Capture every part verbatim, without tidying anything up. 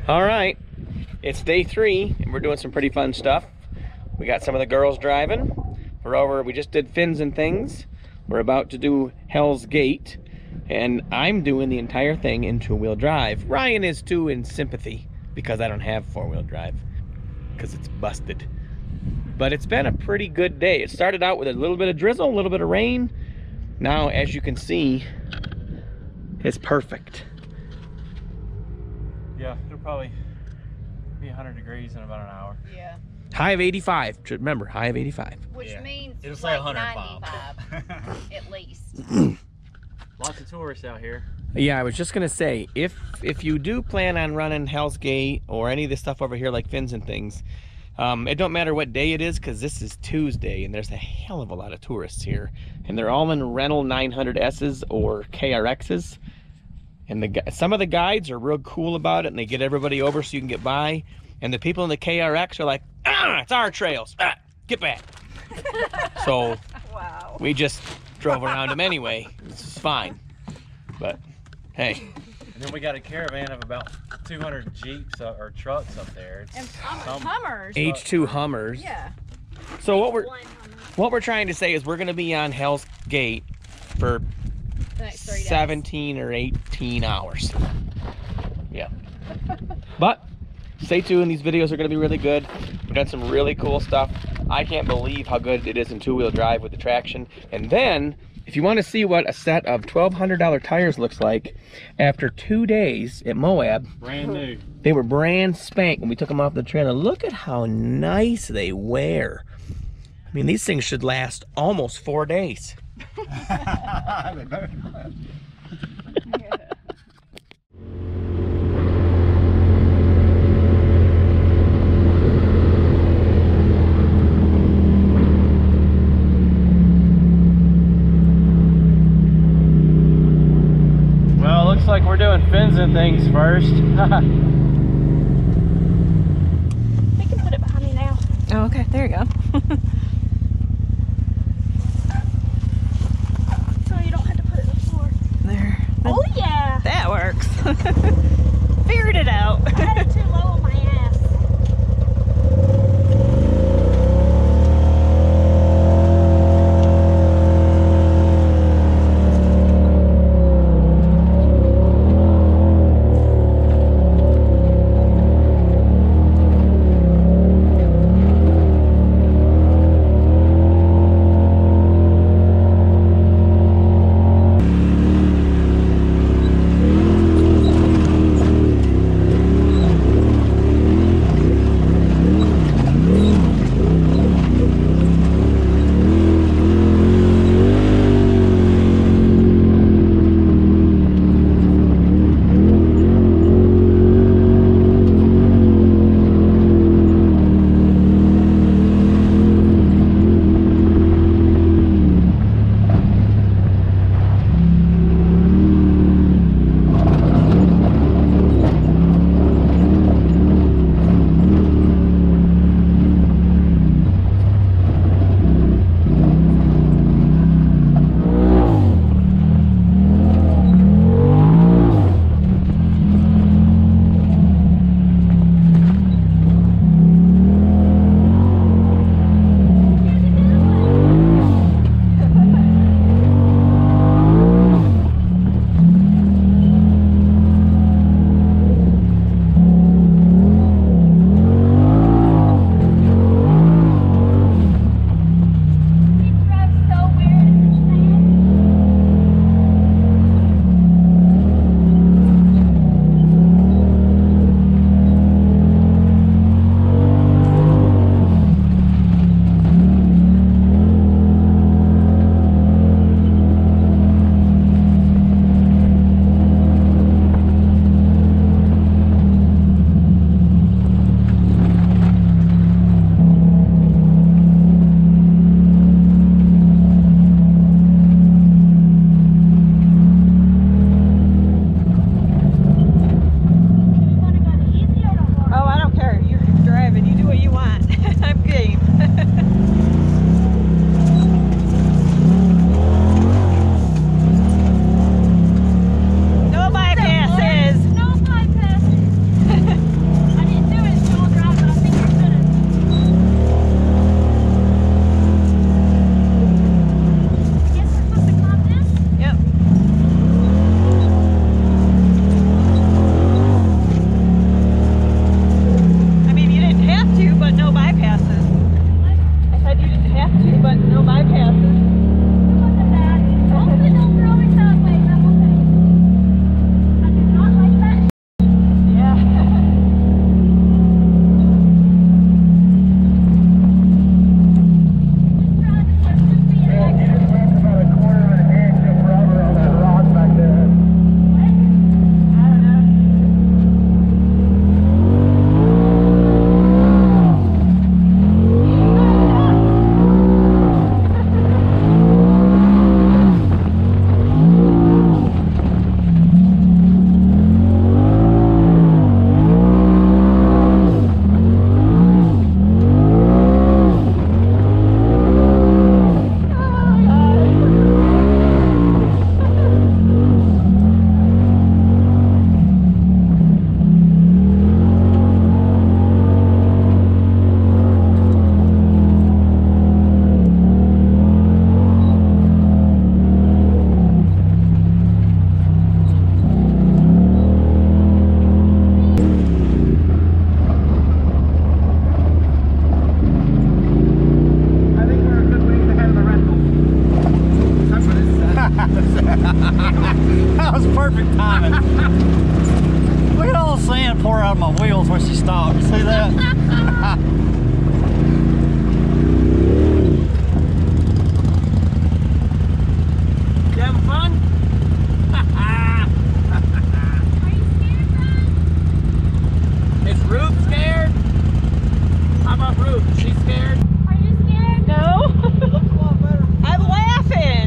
All right, it's day three, and we're doing some pretty fun stuff. We got some of the girls driving. We're over, we just did Fins and Things. We're about to do Hell's Gate, and I'm doing the entire thing in two-wheel drive. Ryan is too in sympathy because I don't have four-wheel drive, because it's busted. But it's been a pretty good day. It started out with a little bit of drizzle, a little bit of rain. Now, as you can see, it's perfect. Yeah, it'll probably be one hundred degrees in about an hour. Yeah. High of eighty-five. Remember, high of eighty-five. Which Yeah. means It'll it's say like one hundred ninety-five at least. Lots of tourists out here. Yeah, I was just gonna say, if if you do plan on running Hell's Gate or any of this stuff over here like Fins and Things, um, it don't matter what day it is, because this is Tuesday and there's a hell of a lot of tourists here, and they're all in rental nine hundred S's or K R X's. And the some of the guides are real cool about it, and they get everybody over so you can get by. And the people in the K R X are like, ah, it's our trails, ah, get back. So Wow. we just drove around them anyway. It's fine. But hey. And then we got a caravan of about two hundred Jeeps uh, or trucks up there. It's And some- Hummers. H two Hummers. Yeah. So what we're what we're trying to say is we're gonna be on Hell's Gate for The next three days. seventeen or eighteen hours. Yeah. But stay tuned, these videos are gonna be really good. We've done some really cool stuff. I can't believe how good it is in two-wheel drive with the traction. And then, if you want to see what a set of twelve hundred dollar tires looks like, after two days at Moab, brand new. they were brand spank when we took them off the trailer. Look at how nice they wear. I mean, these things should last almost four days. Well, it looks like we're doing Fins and Things first. We can put it behind me now. Oh, okay. There you go. So you don't have to put it on the floor. There. Oh, yeah. That works. Figured it out. I had it too low on my ass. perfect timing. Look at all the sand pour out of my wheels when she stopped. You see that? You having fun? Is Ruth scared? How about Ruth? Is she scared? Are you scared? No. I'm laughing.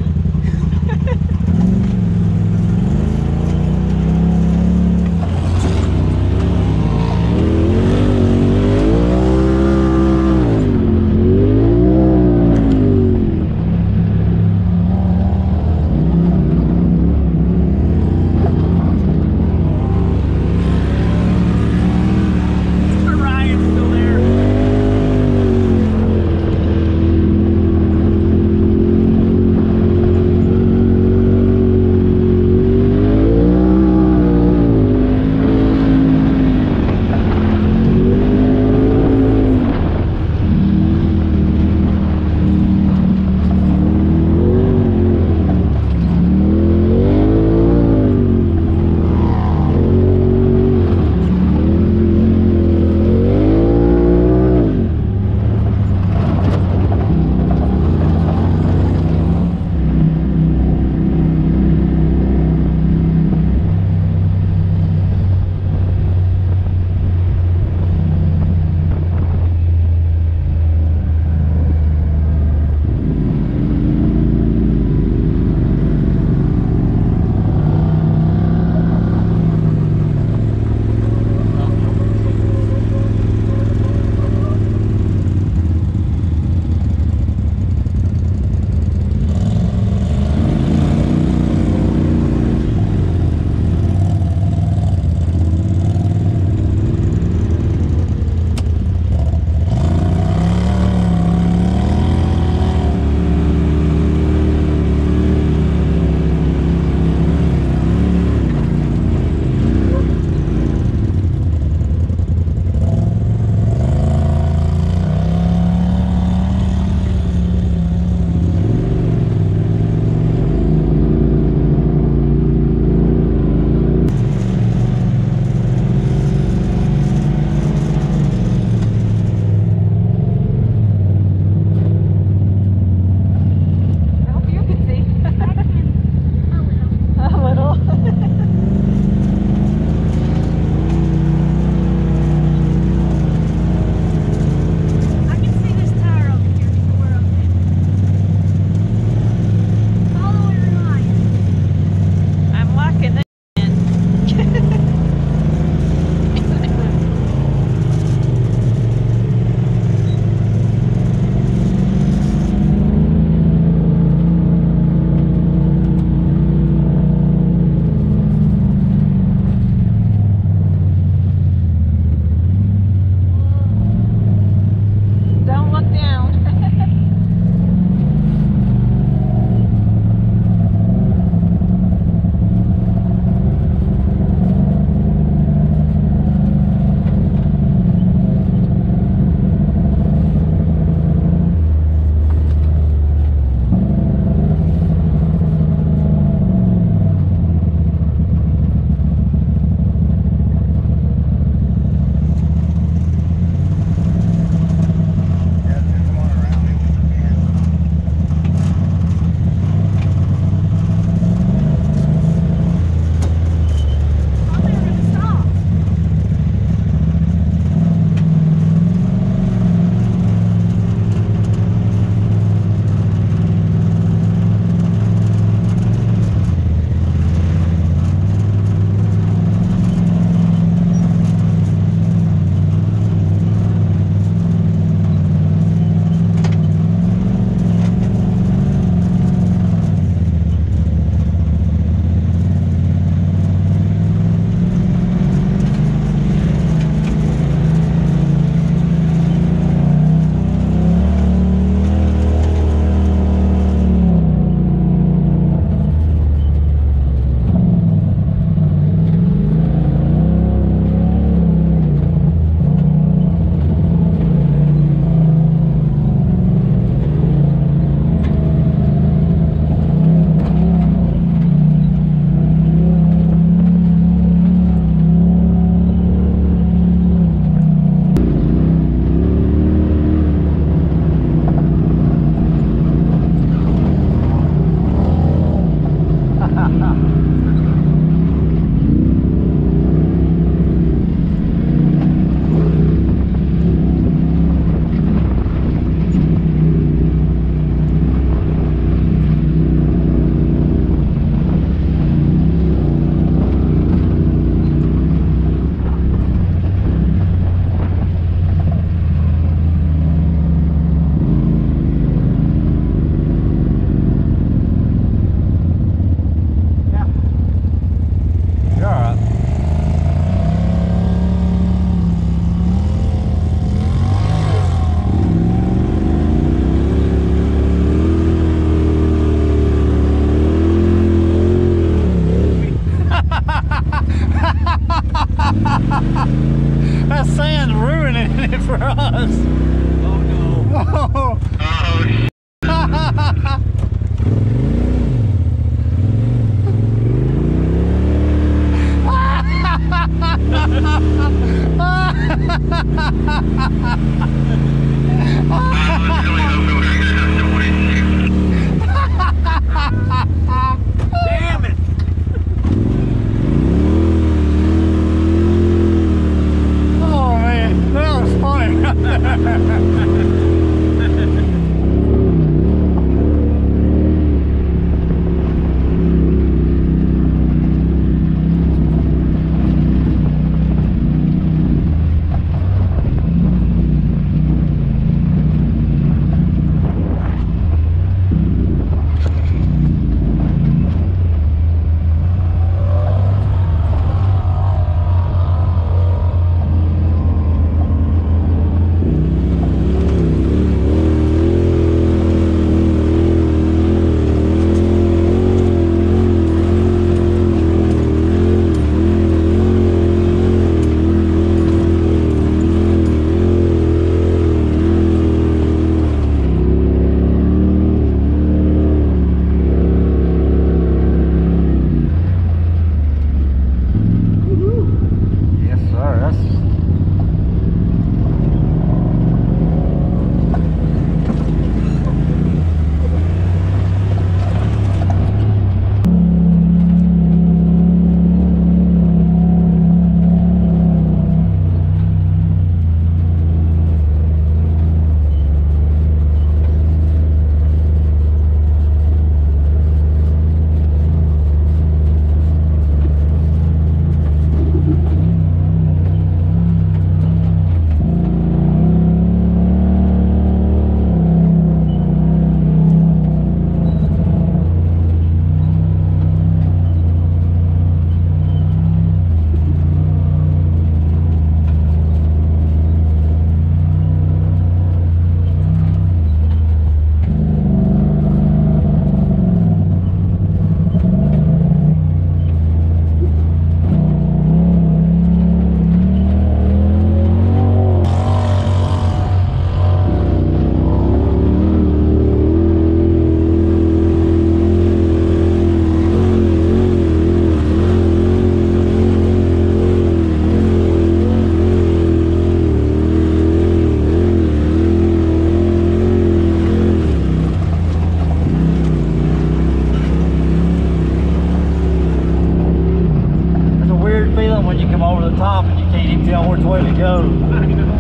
top and you can't even tell which way to go. I know.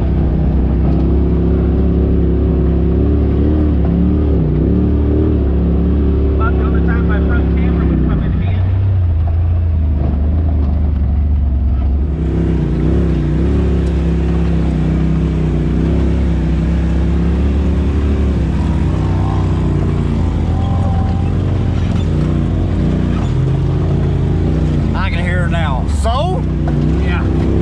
About the only time my front camera would come in handy. I can hear her now. So? Yeah.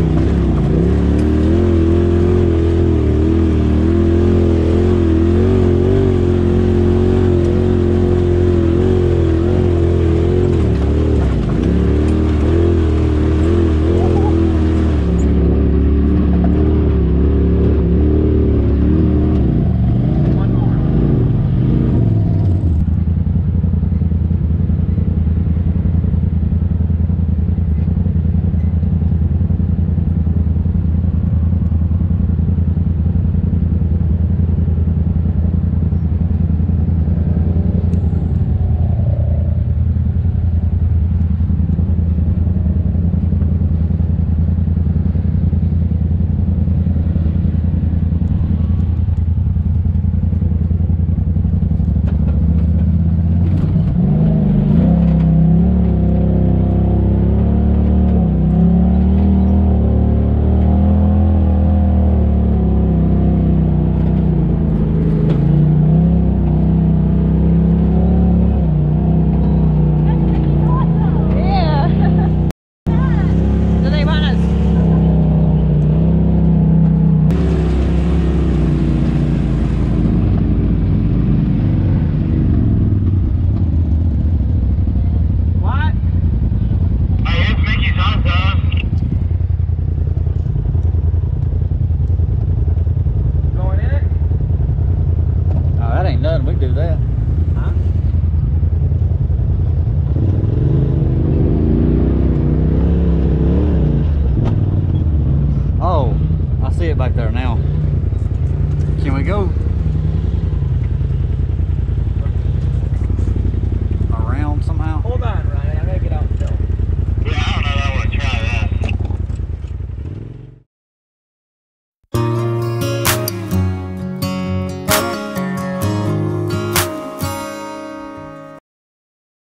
Nothing, we can do that. Huh? Oh, I see it back there now. Can we go